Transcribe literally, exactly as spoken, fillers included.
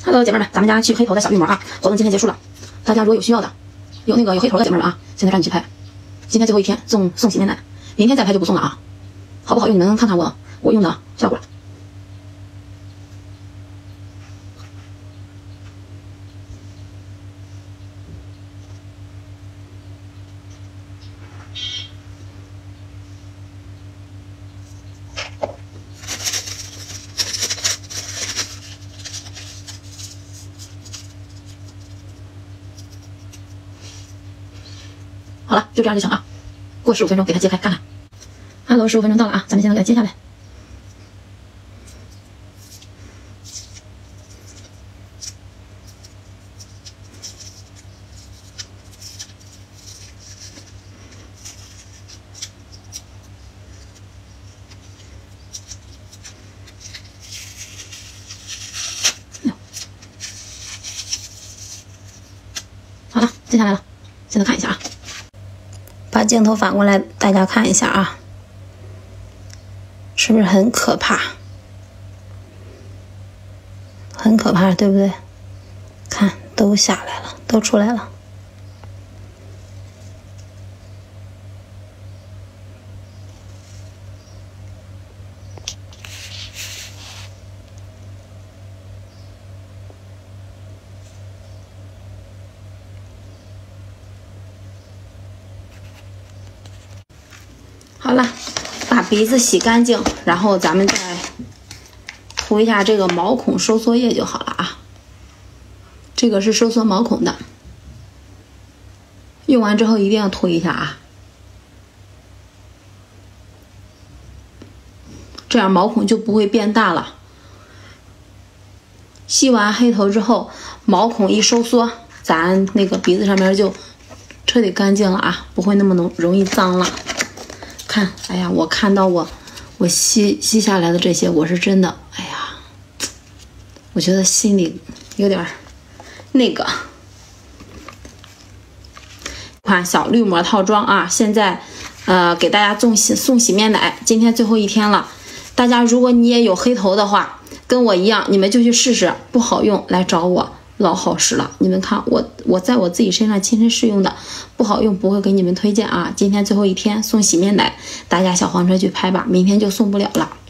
Hello， 姐妹们，咱们家去黑头的小绿膜啊，活动今天结束了。大家如果有需要的，有那个有黑头的姐妹们啊，现在赶紧去拍。今天最后一天送送洗面奶，明天再拍就不送了啊。好不好用？你们看看我我用的效果。好了，就这样就行啊。过十五分钟给它揭开看看。Hello， 十五分钟到了啊，咱们现在给它揭下来。好了，揭下来了，现在看一下啊。把镜头反过来，大家看一下啊，是不是很可怕？很可怕，对不对？看，都下来了，都出来了。好了，把鼻子洗干净，然后咱们再涂一下这个毛孔收缩液就好了啊。这个是收缩毛孔的，用完之后一定要涂一下啊，这样毛孔就不会变大了。吸完黑头之后，毛孔一收缩，咱那个鼻子上面就彻底干净了啊，不会那么容容易脏了。看，哎呀，我看到我我吸吸下来的这些，我是真的，哎呀，我觉得心里有点那个。款小绿膜套装啊，现在呃给大家送洗送洗面奶，今天最后一天了。大家如果你也有黑头的话，跟我一样，你们就去试试，不好用来找我。老好使了，你们看我我在我自己身上亲身试用的，不好用不会给你们推荐啊。今天最后一天送洗面奶，大家小黄车去拍吧，明天就送不了了。